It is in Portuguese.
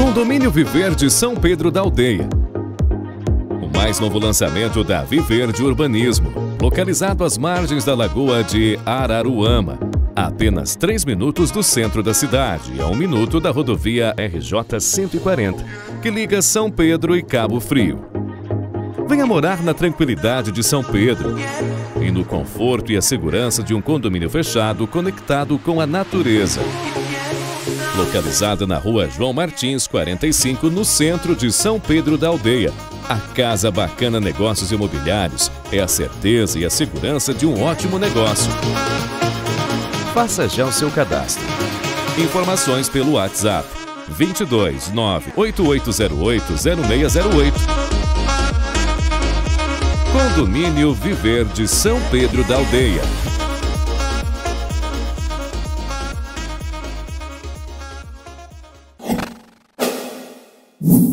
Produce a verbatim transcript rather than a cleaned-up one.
Condomínio Viverde São Pedro da Aldeia. O mais novo lançamento da Viverde Urbanismo, localizado às margens da Lagoa de Araruama, a apenas três minutos do centro da cidade e a um minuto da rodovia R J cento e quarenta, que liga São Pedro e Cabo Frio. Venha morar na tranquilidade de São Pedro e no conforto e a segurança de um condomínio fechado conectado com a natureza. Localizada na rua João Martins, quarenta e cinco, no centro de São Pedro da Aldeia, a Casa Bacana Negócios Imobiliários é a certeza e a segurança de um ótimo negócio. Faça já o seu cadastro. Informações pelo WhatsApp vinte e dois, nove oito oito zero oito, zero seis zero oito. Condomínio Viverde São Pedro da Aldeia. You